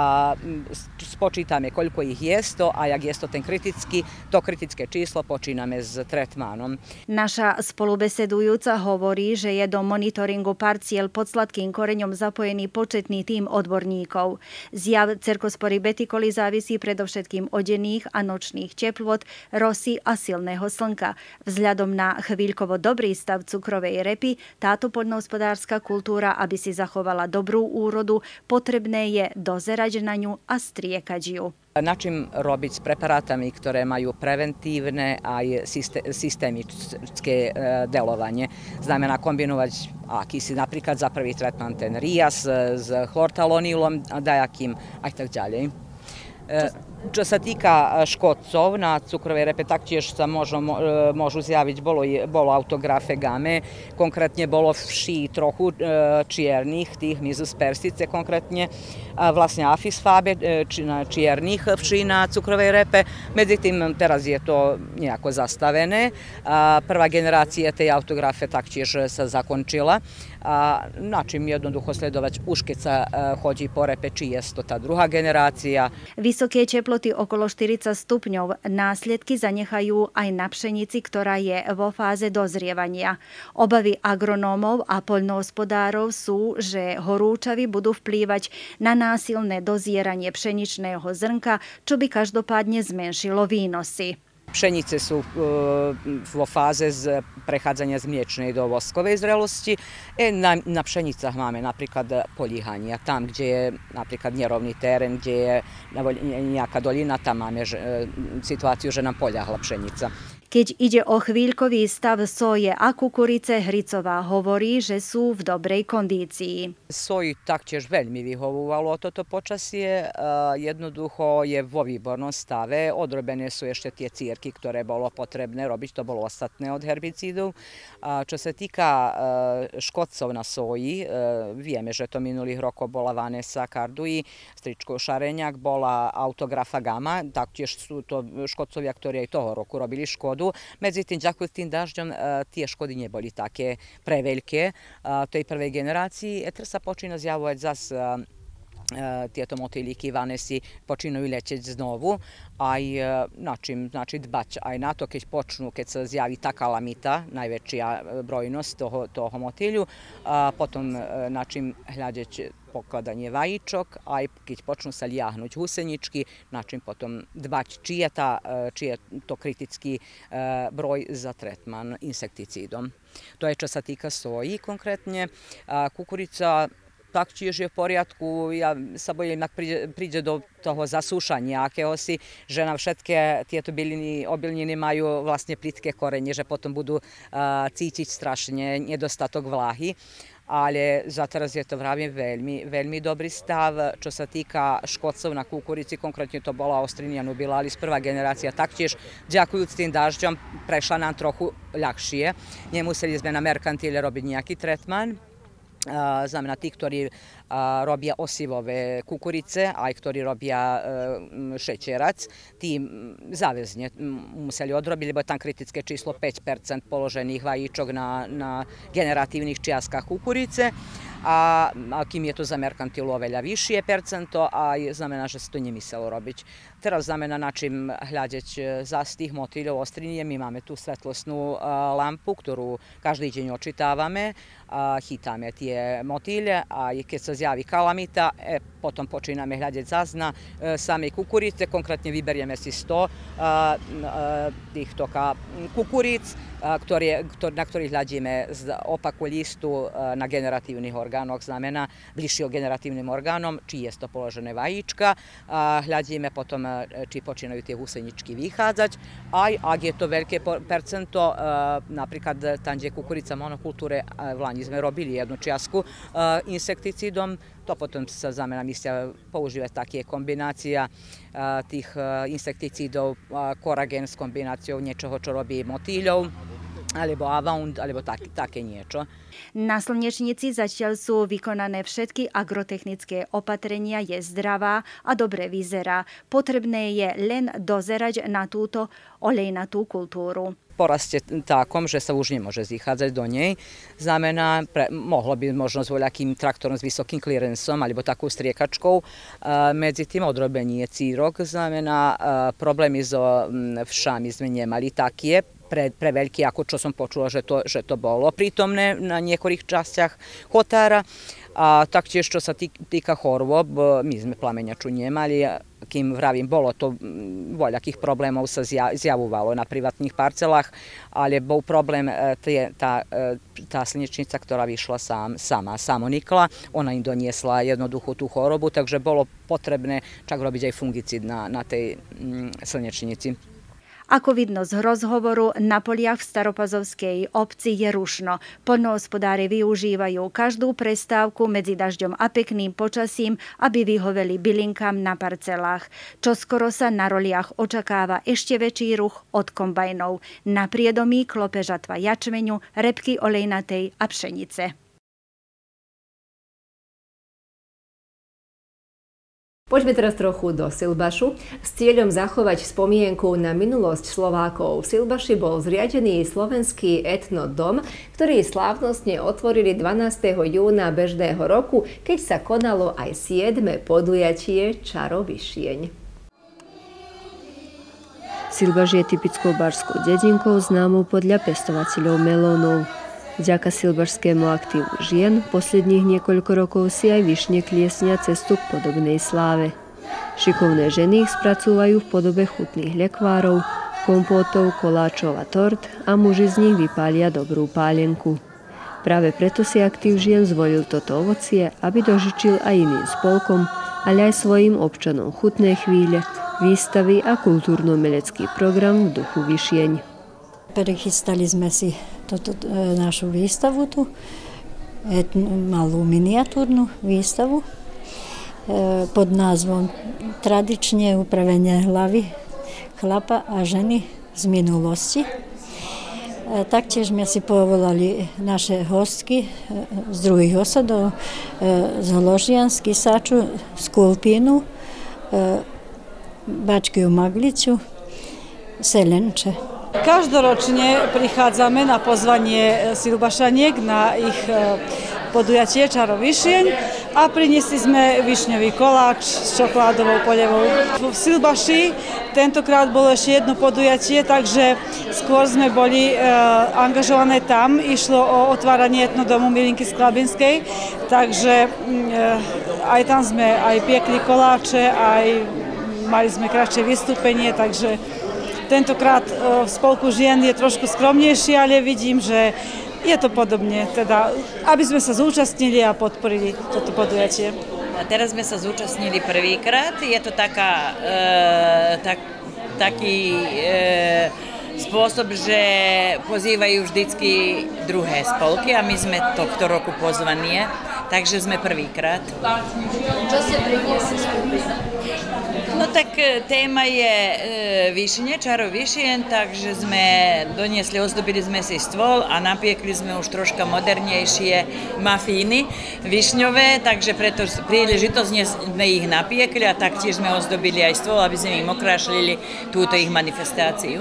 spočítame, koľko ich je to a jak je to to kritické číslo počíname s tretmánom. Naša spolubesedujúca hovorí, že je do monitoringu parciel pod sladkým koreňom zapojený početný tím odborníkov. Zjav cerkospory betikoli závisí predovšetkým od denných a nočných teplôt, rosy a silného slnka. Vzhľadom na chvíľkovo dobrý stav cukrovej repy, táto poľnohospodárska kultúra, aby si zachovala dobrú úrodu, potrebné je dozerať na ňu a striekať ju. Na čím robiť s preparátami, ktoré majú preventívne a systemické delovanie. Znamená kombinovať akýsi napríklad za prvý tretman ten rias s chlortalonilom a dajakým a tak ďalej. Čo sa týka škodcov na cukrovej repe, taktiež sa môžu zjaviť, bolo autografe game, konkrétne bolo vší trochu čiernych, tých Myzus persice konkrétne, vlastne Aphis fabe, čiernych vší na cukrovej repe. Medzi tým teraz je to nejako zastavené. Prvá generácia tej autografe taktiež sa zakončila. na čím jednoducho sledovať už keď sa chodí po repe, či je to tá druhá generácia. Vysoké teploty okolo 40 stupňov následky zanechajú aj na pšenici, ktorá je vo fáze dozrievania. Obavy agronómov a poľnohospodárov sú, že horúčavy budú vplývať na násilné dozieranie pšeničného zrnka, čo by každopádne zmenšilo výnosy. Pšenice sú vo fáze prechádzania z mliečnej do voskovej zrelosti. Na pšenicách máme napríklad políhania. Tam, kde je napríklad nerovný terén, kde je nejaká dolina, tam máme situáciu, že nám poľahla pšenica. Keď ide o chvíľkový stav soje a kukurice, Hricová hovorí, že sú v dobrej kondícii. Soji taktiež veľmi vyhovovalo toto počasie. Jednoducho je vo výbornom stave. Odrobené sú ešte tie círky, ktoré bolo potrebné robiť. To bolo ostatné od herbicídov. Čo sa týka škodcov na soji, vieme, že to minulých rokov bola Vanessa Cardui, stričko Šareňák, bola Autografa Gamma. Taktiež sú to škodcovia, ktorí aj toho roku robili škodu. Međutim, ďakujem tým dažďom, tie škody neboli také preveľké tej prvej generácii. Teraz sa počína zjavovať zase tieto motýliky Vanessy počínajú letieť znovu. Aj na čím dbať aj na to, keď sa zjaví tá kalamita, najväčšia brojnosť toho motýľu, potom na čím hľadať pokladanie vajíčok, aj keď počnú sa liahnuť huseničky, na čím potom dbať, či je to kritický broj za tretman insekticídom. To je, čo sa týka soji konkrétne. Kukurica taktiež je v poriadku. Ja sa bojím, ak príde do toho zasúšania akéhosi, že nám všetké tieto obilniny majú vlastne plitké korene, že potom budú cítiť strašne nedostatok vláhy. Ale za teraz je to veľmi, veľmi dobrý stav. Čo sa týka škodcov na kukurici, konkrétne to bola Austrinia nubilalis, prvá generácia, taktiež ďakujúc tým dažďom prešla nám trochu ľahšie. Nemuseli sme na merkantile robiť nejaký tretman. Znamená tí, ktorí robia osivové kukurice, aj ktorí robia šećerac, tí záväzne museli odrobiť, lebo je tam kritické číslo 5% položených vajíčok na generatívnych čiastkách kukurice. A kým je to za merkantilu oveľa vyššie percento, a znamená, že sa to nemyslelo robiť. Teraz znamená, na čím hľadať zás tých motýľov Ostrinie. My máme tú svetlostnú lampu, ktorú každý deň očitávame, chytáme tie motýle a keď sa zjaví kalamita, potom počíname hľadať zás na samej kukurice. Konkrétne vyberieme si 100 týchto kukuríc, na ktorých hľadíme z opaku listu na generatívnych orgánoch, znamená bližšie generatívnym orgánom, či je to položené vajíčka. Hľadíme potom, či počínajú tie huseničky vychádzať. Aj ak je to veľké percento, napríklad tam, kde kukurica monokultúre, v Lani sme robili jednu čiastku insekticídom, to potom sa znamená, myslia používať také kombinácia tých insekticídov, koragen s kombináciou niečoho, čo robí motýľov, alebo Avaund, alebo také niečo. Na Slnečnici zatiaľ sú vykonané všetky agrotechnické opatrenia, je zdravá a dobre vyzerá. Potrebné je len dozerať na túto olejnatú kultúru. Porastie takom, že sa už nemôže zichádzať do nej. Znamená, mohlo by možno s voľakým traktorom s vysokým clearanceom alebo takou striekačkou. Medzi tým odrobenie círok, znamená, problémy so všami sme nemali také, pre veľký, ako čo som počula, že to bolo prítomné na niektorých častiach chotára. A taktiež, čo sa týka chorôb, my sme plameňaču nemali, kým vravím, bolo to voľakých problémov sa zjavovalo na privátnych parcelách, ale bol problém tá slnečnica, ktorá vyšla samonikla, ona im doniesla jednoduchú tú chorobu, takže bolo potrebné čak robiť aj fungicid na tej slnečnici. Ako vidno z rozhovoru, na poliach v Staropazovskej obci je rušno. Poľnohospodári využívajú každú prestávku medzi dažďom a pekným počasím, aby vyhoveli bylinkám na parcelách. Čoskoro sa na roliach očakáva ešte väčší ruch od kombajnov. Na priedomí klope žatva jačmeňu, repky olejnatej a pšenice. Poďme teraz trochu do Silbašu. S cieľom zachovať spomienku na minulosť Slovákov v Silbaši bol zriadený slovenský etnodom, ktorý slávnostne otvorili 12. júna bežného roku, keď sa konalo aj 7. podujatie Čarovišieň. Silbaš je typickou barskou dedinkou známou podľa pestovateľov melónov. Vďaka silbašskému aktívu žien posledných niekoľko rokov si aj višne kliesnia cestu k podobnej sláve. Šikovné ženy ich spracúvajú v podobe chutných lekvárov, kompótov, koláčov a tort a muži z nich vypália dobrú pálenku. Práve preto si aktív žien zvolil toto ovocie, aby dožičil aj iným spolkom, ale aj svojim občanom chutné chvíle, výstavy a kultúrno-umelecký program v duchu Višieň. Prechystali sme si toto našu výstavu tu, malú miniatúrnu výstavu pod názvom Tradične upravené hlavy chlapa a ženy z minulosti. Taktiež sme si povolali naše hostky z druhých osadov, z Holožiansky, Saču, z Kulpínu, Bačkiju Maglicu, Selenče. Každoročne prichádzame na pozvanie Silbašaniek na ich podujatie Čarovišieň a priniesli sme višňový koláč s čokoládovou poľavou. V Silbaši tentokrát bolo ešte jedno podujatie, takže skôr sme boli angažované tam. Išlo o otváranie etnodomu Milinky Sklabinskej, takže aj tam sme aj piekli koláče, aj mali sme kratšie vystúpenie, takže tentokrát v spolku žien je trošku skromnejší, ale vidím, že je to podobne, teda, aby sme sa zúčastnili a podporili toto podujatie. Teraz sme sa zúčastnili prvýkrát, je to taký spôsob, že pozývajú vždycky druhé spolky a my sme tohto roku pozvanie, takže sme prvýkrát. Čo ste priniesli z Kulpína? No tak téma je višne, Čarovišieň, takže sme doniesli, ozdobili sme si stôl a napiekli sme už troška modernejšie mafíny višňové, takže preto príležitosne sme ich napiekli a taktiež sme ozdobili aj stôl, aby sme im okrašlili túto ich manifestáciu.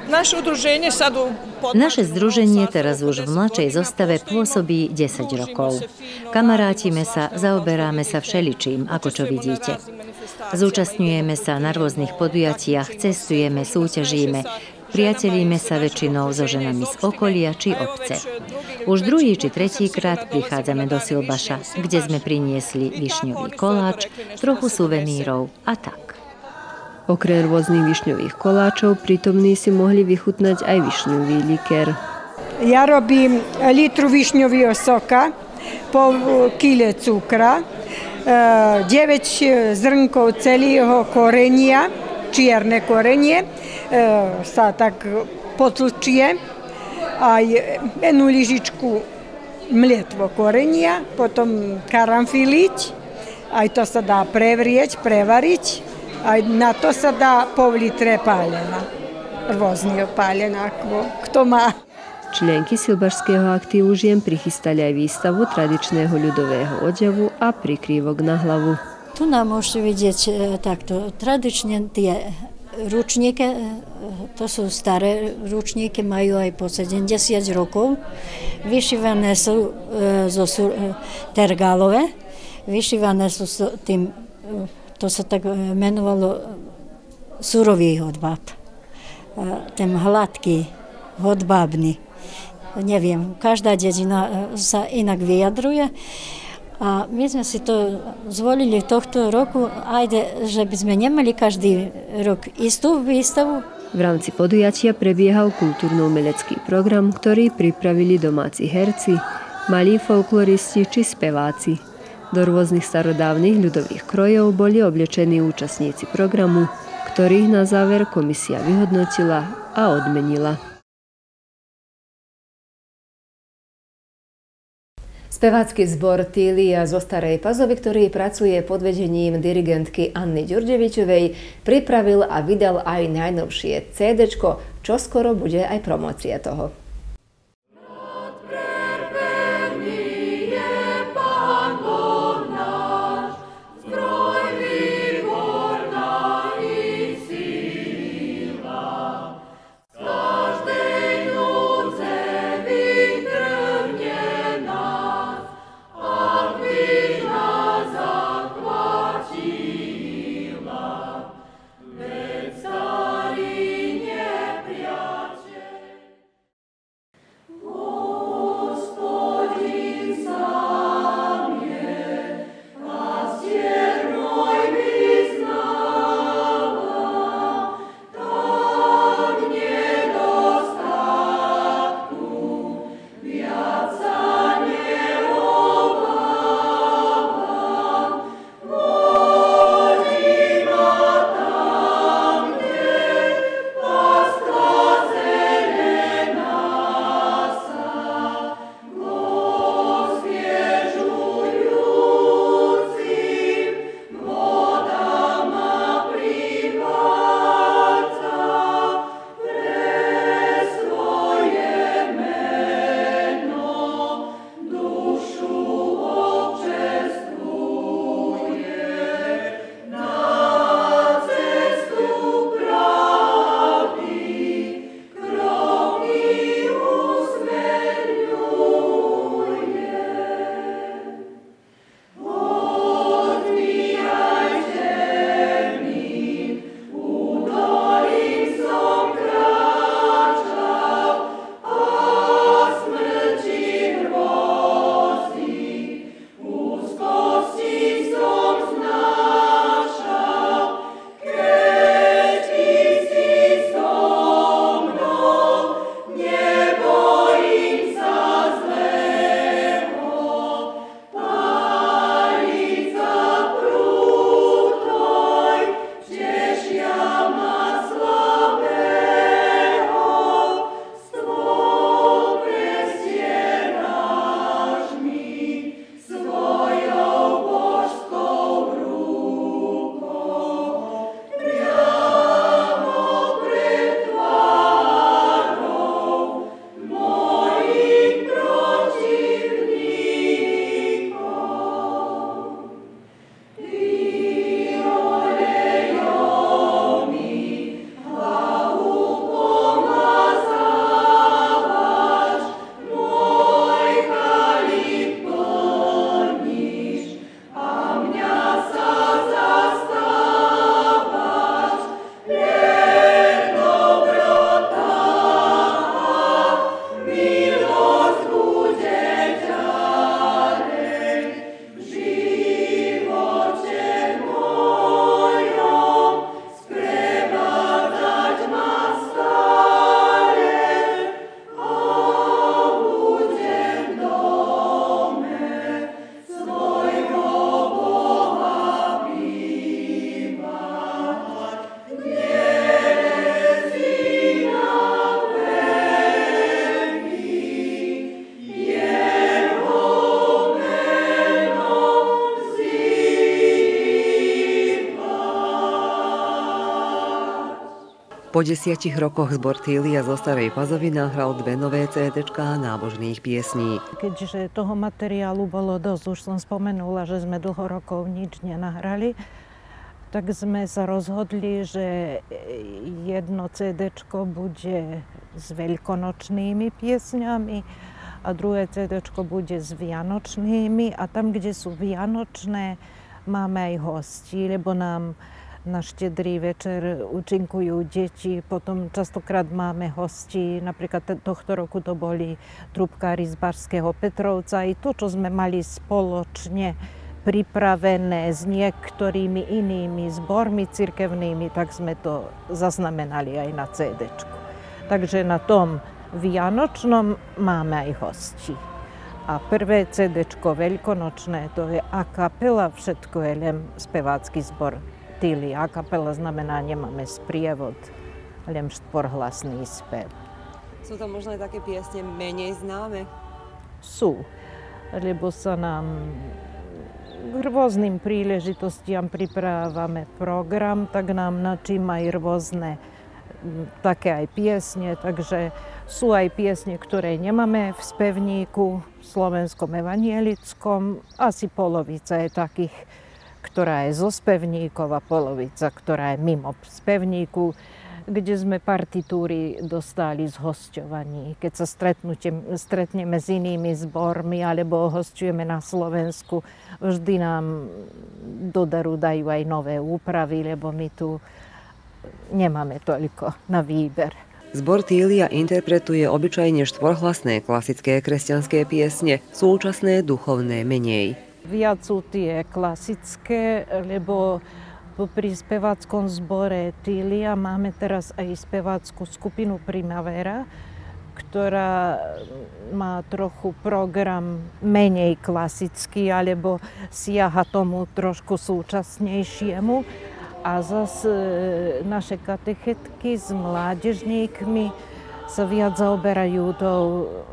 Naše združenie teraz už v mladšej zostave pôsobí 10 rokov. Kamarátime sa, zaoberáme sa všeličím, ako čo vidíte. Zúčastňujeme sa na rôznych podujatiach, cestujeme, súťažíme, priatelíme sa väčšinou so ženami z okolia či obce. Už druhý či tretíkrát prichádzame do Silbaša, kde sme priniesli višňový koláč, trochu suvenírov a tak. Okrem rôznych višňových koláčov prítomní si mohli vychutnať aj višňový likér. Ja robím litru višňového soka, pol kile cukra, 9 zrnkov celého korenia, čierne korenie, sa tak potlčie, aj jednu lyžičku mlietvo korenia, potom karamfiliť, aj to sa dá prevrieť, prevariť, aj na to sa dá pol litre pálena, rôzne pálena, kto má. Členky silbašského aktívu žien prichystali aj výstavu tradičného ľudového odevu a prikrývok na hlavu. Tu nám môžete vidieť takto tradične tie ručníky, to sú staré ručníky, majú aj po 70 rokov. Vyšívané sú zo tergálové, vyšívané sú tým, to sa tak menovalo surový hodbáb. Ten hladký, hodbábny. Neviem, každá dedina sa inak vyjadruje. A my sme si to zvolili tohto roku, ajde, že by sme nemali každý rok istú výstavu. V rámci podujatia prebiehal kultúrno-umelecký program, ktorý pripravili domáci herci, malí folkloristi či speváci. Do rôznych starodávnych ľudových krojov boli oblečení účastníci programu, ktorých na záver komisia vyhodnotila a odmenila. Spevácky zbor Tília zo Starej Pazovy, ktorý pracuje pod vedením dirigentky Anny Ďurďevičovej, pripravil a vydal aj najnovšie CD-čko, čo skoro bude aj promócia toho. Pán Boh náš, zdroj Po 10 rokoch zbor Tília zo Starej Pazovy nahral 2 nové CD-čká nábožných piesní. Keďže toho materiálu bolo dosť, už som spomenula, že sme dlho rokov nič nenahrali, tak sme sa rozhodli, že jedno CD-čko bude s veľkonočnými piesňami a druhé CD-čko bude s vianočnými. A tam, kde sú vianočné, máme aj hostí, lebo nám na štedrý večer účinkujú deti, potom častokrát máme hostí, napríklad tohto roku to boli trúbkári z Bašského Petrovca. I to, čo sme mali spoločne pripravené s niektorými inými zbormi cirkevnými, tak sme to zaznamenali aj na CD-čku. Takže na tom vianočnom máme aj hostí. A prvé CD-čko veľkonočné, to je a capella, všetko je len spevácky zbor Tília. A capella znamená, nemáme sprievod, len štvorhlasný spev. Sú to možno aj také piesne menej známe? Sú, lebo sa nám k rôznym príležitostiam pripravávame program, tak nám načím aj rôzne také aj piesne, takže sú aj piesne, ktoré nemáme v spevníku slovenskom evanielickom. Asi polovica je takých, ktorá je zo spevníkov a polovica, ktorá je mimo spevníku, kde sme partitúry dostali z hosťovaní. Keď sa stretneme s inými zbormi alebo hosťujeme na Slovensku, vždy nám do daru dajú aj nové úpravy, lebo my tu nemáme toľko na výber. Zbor Tília interpretuje obyčajne štvorhlasné klasické kresťanské piesne, súčasné duchovné menej. Viac sú tie klasické, lebo pri speváckom zbore Tília máme teraz aj spevácku skupinu Primavera, ktorá má trochu program menej klasický, alebo siaha tomu trošku súčasnejšiemu. A zase naše katechetky s mládežníkmi sa viac zaoberajú tou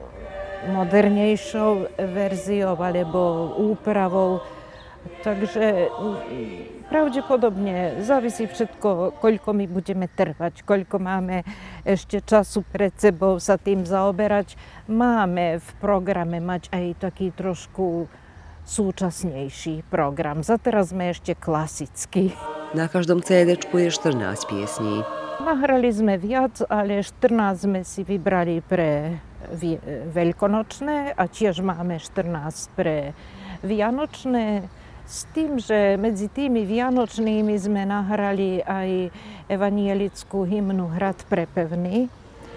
modernejšou verziou alebo úpravou. Takže pravdepodobne závisí všetko, koľko my budeme trvať, koľko máme ešte času pred sebou sa tým zaoberať. Máme v programe mať aj taký trošku súčasnejší program. Zateraz sme ešte klasický. Na každom CD-čku je 14 piesní. Nahrali sme viac, ale 14 sme si vybrali pre veľkonočné a tiež máme 14 pre vianočné. S tým, že medzi tými vianočnými sme nahrali aj evanielickú hymnu Hrad prepevný.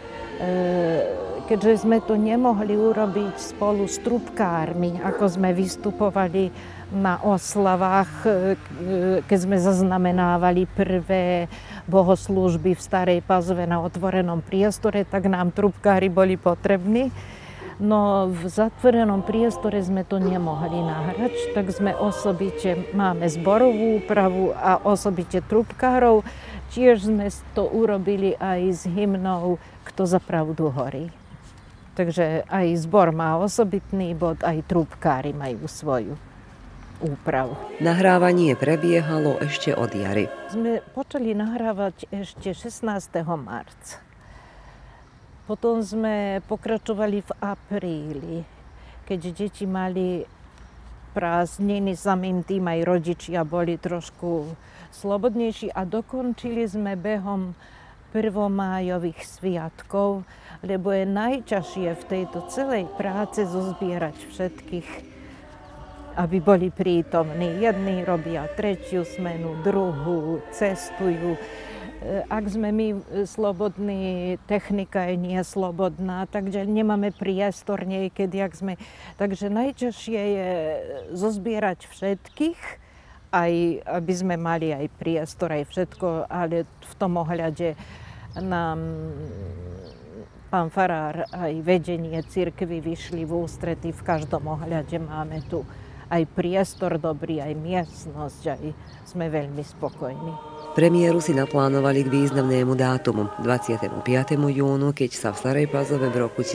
Keďže sme to nemohli urobiť spolu s trúbkármi, ako sme vystupovali na oslavách, keď sme zaznamenávali prvé bohoslúžby v Starej Pazove na otvorenom priestore, tak nám trúbkári boli potrební. No v zatvorenom priestore sme to nemohli nahrať, tak sme osobite, máme zborovú úpravu a osobite trúbkárov. Tiež sme to urobili aj s hymnou Kto za pravdu horí. Takže aj zbor má osobitný bod, aj trúbkári majú svoju úpravu. Nahrávanie prebiehalo ešte od jary. Sme počali nahrávať ešte 16. marca. Potom sme pokračovali v apríli, keď deti mali prázdniny, samým tým aj rodičia boli trošku slobodnejší a dokončili sme behom prvomájových sviatkov, lebo je najťažšie v tejto celej práce zozbierať všetkých, aby boli prítomní. Jedni robia tretiu smenu, druhú, cestujú. Ak sme my slobodní, technika je neslobodná, takže nemáme priestor niekedy, takže najťažšie je zozbierať všetkých, aj aby sme mali aj priestor, aj všetko, ale v tom ohľade nám pán farár aj vedenie cirkvi vyšli v ústrety, v každom ohľade máme tu aj priestor dobrý, aj miestnosť, aj sme veľmi spokojní. Premiéru si naplánovali k významnému dátumu 25. júnu, keď sa v Starej Pazove v roku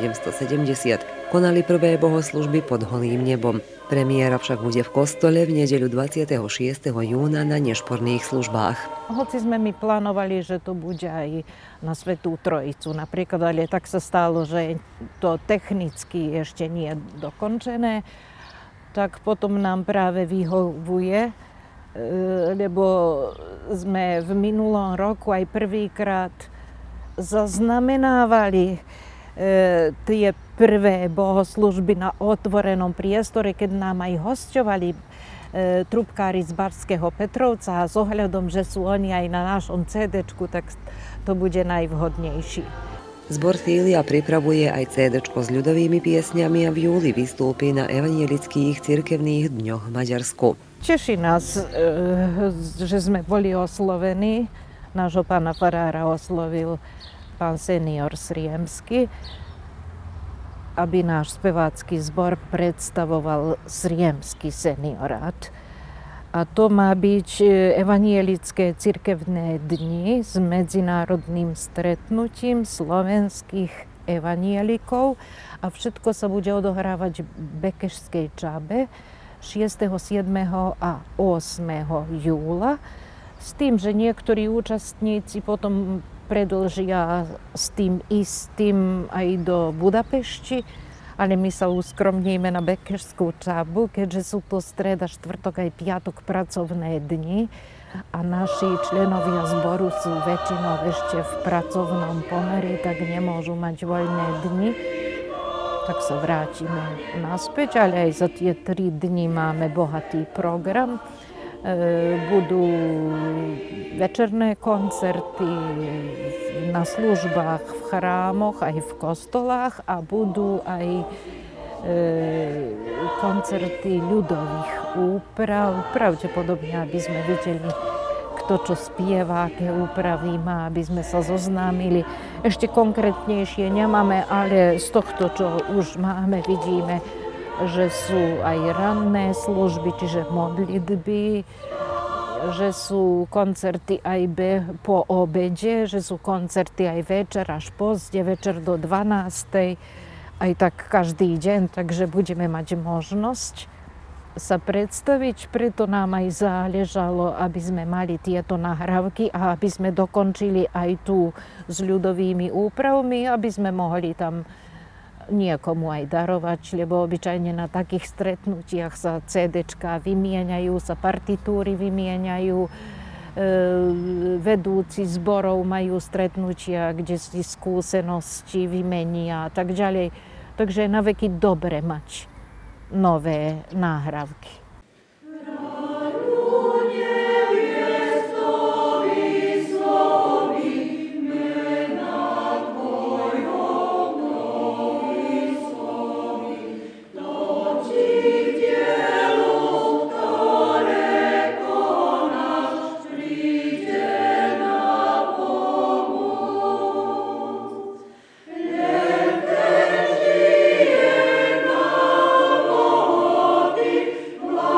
1770 konali prvé bohoslužby pod holým nebom. Premiéra však bude v kostole v nedeľu 26. júna na nešporných službách. Hoci sme my plánovali, že to bude aj na Svätú Trojicu napríklad, ale tak sa stalo, že to technicky ešte nie je dokončené, tak potom nám práve vyhovuje, lebo sme v minulom roku aj prvýkrát zaznamenávali tie prvé bohoslužby na otvorenom priestore, keď nám aj hosťovali trubkári z Barského Petrovca a s ohľadom, že sú oni aj na našom CD-čku, tak to bude najvhodnejší. Zbor Fília pripravuje aj CD-čko s ľudovými piesňami a v júli vystúpi na evanielických cirkevných dňoch v Maďarsku. Teší nás, že sme boli oslovení. Nášho pána farára oslovil pán senior Sriemsky, aby náš spevácky zbor predstavoval Sriemský seniorát. A to má byť evanielické cirkevné dni s medzinárodným stretnutím slovenských evanielikov a všetko sa bude odohrávať v Bekešskej Čabe 6., 7. a 8. júla s tým, že niektorí účastníci potom predĺžia s tým istým aj do Budapešti, ale my sa uskromníme na Bekešskú Čabu, keďže sú to streda, štvrtok aj piatok pracovné dni a naši členovia zboru sú väčšinou ešte v pracovnom pomeri, tak nemôžu mať voľné dni. Tak sa vrátime naspäť, ale aj za tie 3 dni máme bohatý program. Budú večerné koncerty na službách v chrámoch, aj v kostolách a budú aj koncerty ľudových úprav. Pravdepodobne, aby sme videli, kto čo spieva, aké úpravy má, aby sme sa zoznámili. Ešte konkrétnejšie nemáme, ale z tohto, čo už máme, vidíme, že sú aj ranné služby, čiže modlitby, že sú koncerty aj po obede, že sú koncerty aj večer až pozde, večer do 12. Aj tak každý deň, takže budeme mať možnosť sa predstaviť, preto nám aj záležalo, aby sme mali tieto nahrávky a aby sme dokončili aj tu s ľudovými úpravmi, aby sme mohli tam niekomu aj darovať, lebo obyčajne na takých stretnutiach sa CD-čka vymieňajú, sa partitúry vymieňajú, vedúci zborov majú stretnutia, kde si skúsenosti vymenia a tak ďalej. Takže je na veky dobre mať nové nahrávky. Wow.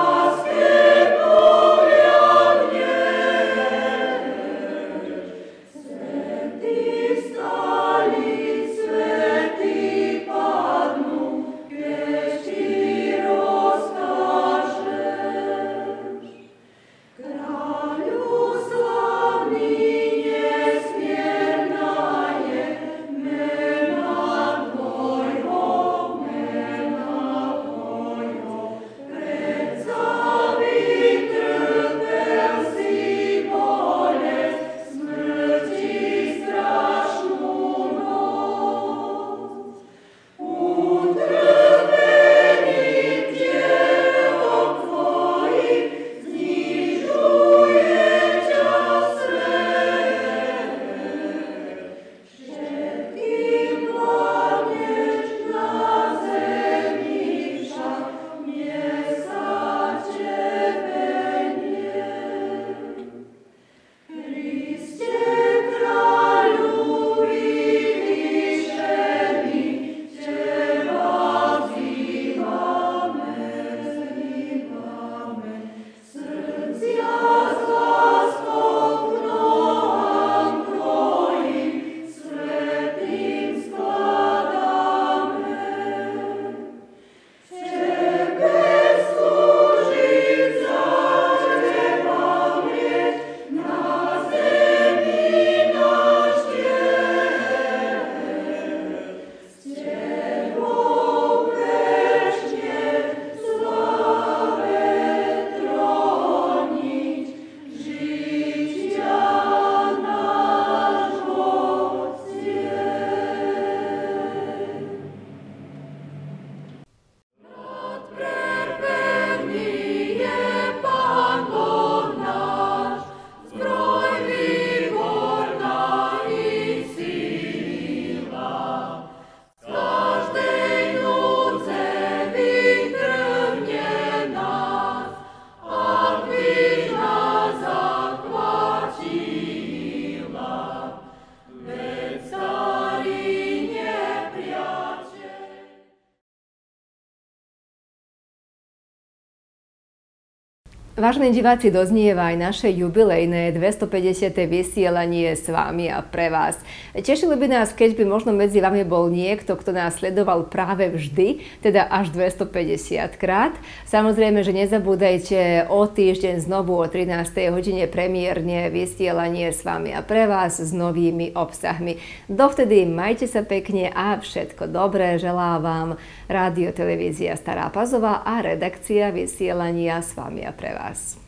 Vážení diváci, doznieva aj naše jubilejné 250. vysielanie s vami a pre vás. Tešilo by nás, keď by možno medzi vami bol niekto, kto nás sledoval práve vždy, teda až 250 krát. Samozrejme, že nezabúdajte o týždeň znovu o 13. hodine premiérne vysielanie s vami a pre vás s novými obsahmi. Dovtedy majte sa pekne a všetko dobré želá vám Rádio Televízia Stará Pazova a redakcia vysielania s vami a pre vás.